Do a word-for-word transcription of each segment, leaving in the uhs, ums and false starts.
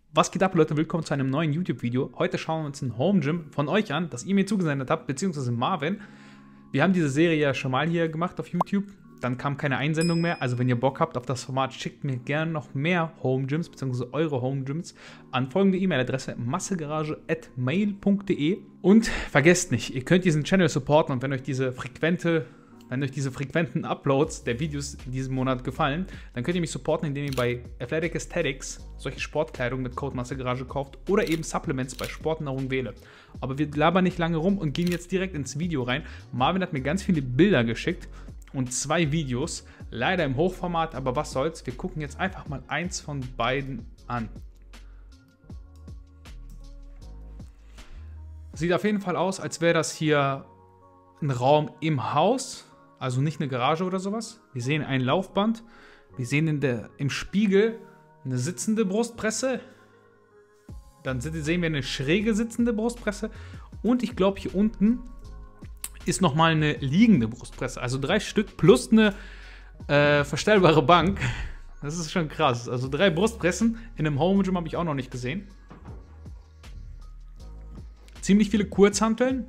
Was geht ab, Leute? Willkommen zu einem neuen YouTube-Video. Heute schauen wir uns ein Home Gym von euch an, das ihr mir zugesendet habt, beziehungsweise Marvin. Wir haben diese Serie ja schon mal hier gemacht auf YouTube. Dann kam keine Einsendung mehr. Also wenn ihr Bock habt auf das Format, schickt mir gerne noch mehr Home Gyms, beziehungsweise eure Home Gyms an folgende E-Mail-Adresse massegarage at mail punkt de. Und vergesst nicht, ihr könnt diesen Channel supporten und wenn euch diese frequente... Wenn euch diese frequenten Uploads der Videos in diesem Monat gefallen, dann könnt ihr mich supporten, indem ihr bei Athletic Aesthetics solche Sportkleidung mit Code Massegarage kauft oder eben Supplements bei Sportnahrung wähle. Aber wir labern nicht lange rum und gehen jetzt direkt ins Video rein. Marvin hat mir ganz viele Bilder geschickt und zwei Videos, leider im Hochformat, aber was soll's. Wir gucken jetzt einfach mal eins von beiden an. Sieht auf jeden Fall aus, als wäre das hier ein Raum im Haus. Also nicht eine Garage oder sowas. Wir sehen ein Laufband. Wir sehen in der, im Spiegel eine sitzende Brustpresse. Dann sehen wir eine schräge sitzende Brustpresse. Und ich glaube, hier unten ist nochmal eine liegende Brustpresse. Also drei Stück plus eine äh, verstellbare Bank. Das ist schon krass. Also drei Brustpressen in einem Home Gym habe ich auch noch nicht gesehen. Ziemlich viele Kurzhanteln.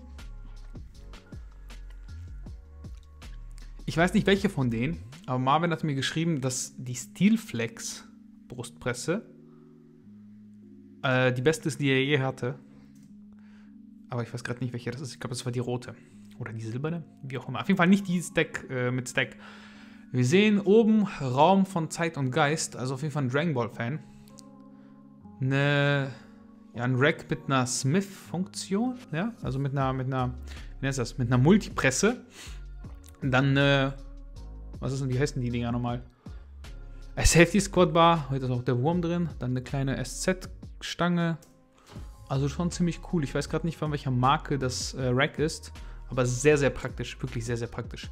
Ich weiß nicht, welche von denen, aber Marvin hat mir geschrieben, dass die Steelflex Brustpresse äh, die beste ist, die er je hatte. Aber ich weiß gerade nicht, welche das ist. Ich glaube, das war die rote. Oder die silberne, wie auch immer. Auf jeden Fall nicht die Stack äh, mit Stack. Wir sehen oben Raum von Zeit und Geist, also auf jeden Fall ein Dragon Ball Fan. Eine, ja, ein Rack mit einer Smith-Funktion, ja, also mit einer, mit einer, wie heißt das, mit einer Multipresse. Dann, äh, was ist denn, wie heißen die Dinger nochmal? Ein Safety Squat Bar, heute ist auch der Wurm drin. Dann eine kleine S Z-Stange. Also schon ziemlich cool. Ich weiß gerade nicht, von welcher Marke das äh, Rack ist. Aber sehr, sehr praktisch. Wirklich sehr, sehr praktisch.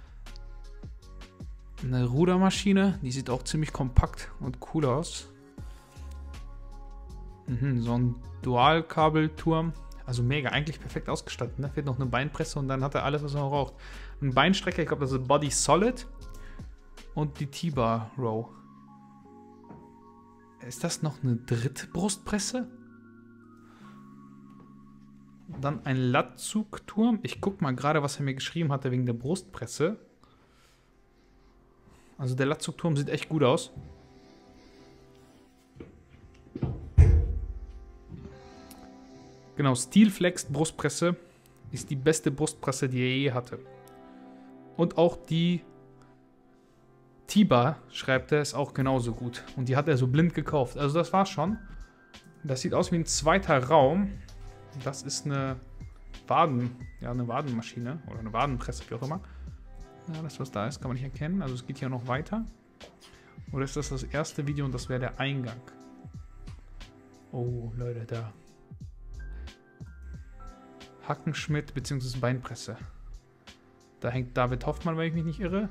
Eine Rudermaschine, die sieht auch ziemlich kompakt und cool aus. Mhm, so ein Dualkabelturm. Also mega, eigentlich perfekt ausgestattet. Ne? Fehlt noch eine Beinpresse und dann hat er alles, was er noch braucht. Ein Beinstrecker, ich glaube, das ist Body Solid. Und die T-Bar Row. Ist das noch eine dritte Brustpresse? Dann ein Latzugturm. Ich gucke mal gerade, was er mir geschrieben hatte wegen der Brustpresse. Also der Latzugturm sieht echt gut aus. Genau, Steelflex Brustpresse ist die beste Brustpresse, die er je hatte. Und auch die T-Bar, schreibt er, ist auch genauso gut. Und die hat er so blind gekauft. Also das war's schon. Das sieht aus wie ein zweiter Raum. Das ist eine Waden, ja, eine Wadenmaschine oder eine Wadenpresse, wie auch immer. Ja, das, was da ist, kann man nicht erkennen. Also es geht hier noch weiter. Oder ist das das erste Video und das wäre der Eingang? Oh, Leute, da. Hackenschmidt bzw. Beinpresse. Da hängt David Hoffmann, wenn ich mich nicht irre.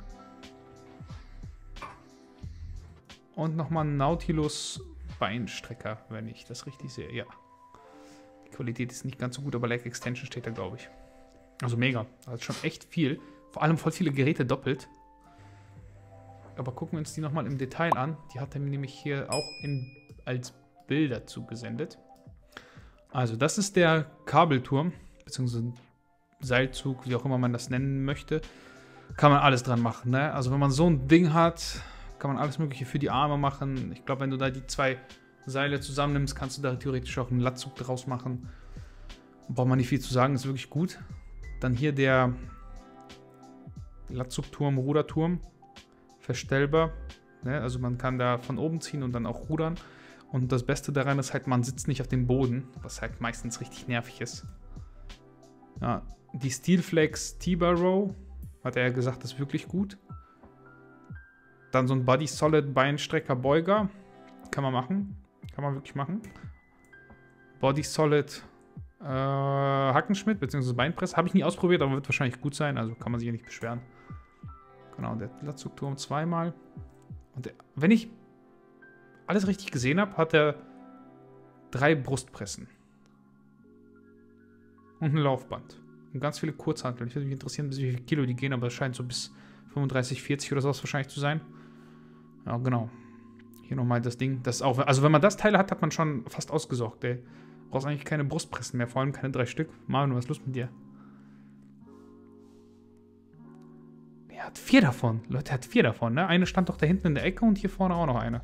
Und nochmal ein Nautilus Beinstrecker, wenn ich das richtig sehe. Ja. Die Qualität ist nicht ganz so gut, aber Leg Extension steht da, glaube ich. Also mega. Also schon echt viel. Vor allem voll viele Geräte doppelt. Aber gucken wir uns die nochmal im Detail an. Die hat er mir nämlich hier auch in, als Bilder zugesendet. Also das ist der Kabelturm. Beziehungsweise Seilzug, wie auch immer man das nennen möchte, kann man alles dran machen. Ne? Also wenn man so ein Ding hat, kann man alles Mögliche für die Arme machen. Ich glaube, wenn du da die zwei Seile zusammennimmst, kannst du da theoretisch auch einen Latzug draus machen. Braucht man nicht viel zu sagen, ist wirklich gut. Dann hier der Latzugturm, Ruderturm, verstellbar. Ne? Also man kann da von oben ziehen und dann auch rudern. Und das Beste daran ist halt, man sitzt nicht auf dem Boden, was halt meistens richtig nervig ist. Ja, die Steelflex T-Bar Row, hat er ja gesagt, ist wirklich gut. Dann so ein Body Solid Beinstrecker Beuger. Kann man machen. Kann man wirklich machen. Body Solid äh, Hackenschmidt bzw. Beinpresse. Habe ich nie ausprobiert, aber wird wahrscheinlich gut sein. Also kann man sich ja nicht beschweren. Genau, der Latzugturm zweimal. Und der, wenn ich alles richtig gesehen habe, hat er drei Brustpressen. Und ein Laufband. Und ganz viele Kurzhanteln. Ich würde mich interessieren, bis wie viel Kilo die gehen, aber es scheint so bis fünfunddreißig, vierzig oder sowas wahrscheinlich zu sein. Ja, genau. Hier nochmal das Ding. Das ist auch, also wenn man das Teil hat, hat man schon fast ausgesorgt, ey. Du brauchst eigentlich keine Brustpressen mehr, vor allem keine drei Stück. Marvin, was ist los mit dir? Er hat vier davon. Leute, er hat vier davon, ne? Eine stand doch da hinten in der Ecke und hier vorne auch noch eine.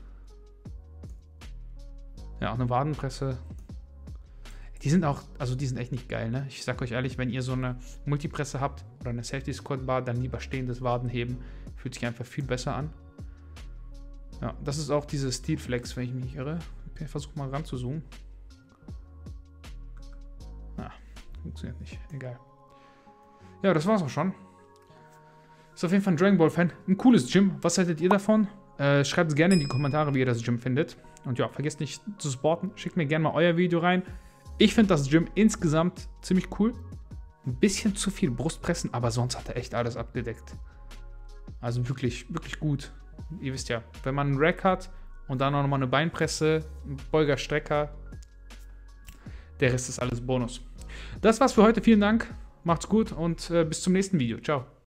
Ja, auch eine Wadenpresse. Die sind auch, also die sind echt nicht geil, ne? Ich sag euch ehrlich, wenn ihr so eine Multipresse habt oder eine Safety Squat Bar, dann lieber stehendes Wadenheben. Fühlt sich einfach viel besser an. Ja, das ist auch diese Steel Flex, wenn ich mich nicht irre. Okay, ich versuche mal ranzuzoomen. Ah, funktioniert nicht. Egal. Ja, das war's auch schon. Ist auf jeden Fall ein Dragon Ball Fan. Ein cooles Gym. Was haltet ihr davon? Äh, schreibt es gerne in die Kommentare, wie ihr das Gym findet. Und ja, vergesst nicht zu supporten. Schickt mir gerne mal euer Video rein. Ich finde das Gym insgesamt ziemlich cool. Ein bisschen zu viel Brustpressen, aber sonst hat er echt alles abgedeckt. Also wirklich, wirklich gut. Ihr wisst ja, wenn man einen Rack hat und dann auch nochmal eine Beinpresse, einen Beuger, Strecker, der Rest ist alles Bonus. Das war's für heute. Vielen Dank. Macht's gut und äh, bis zum nächsten Video. Ciao.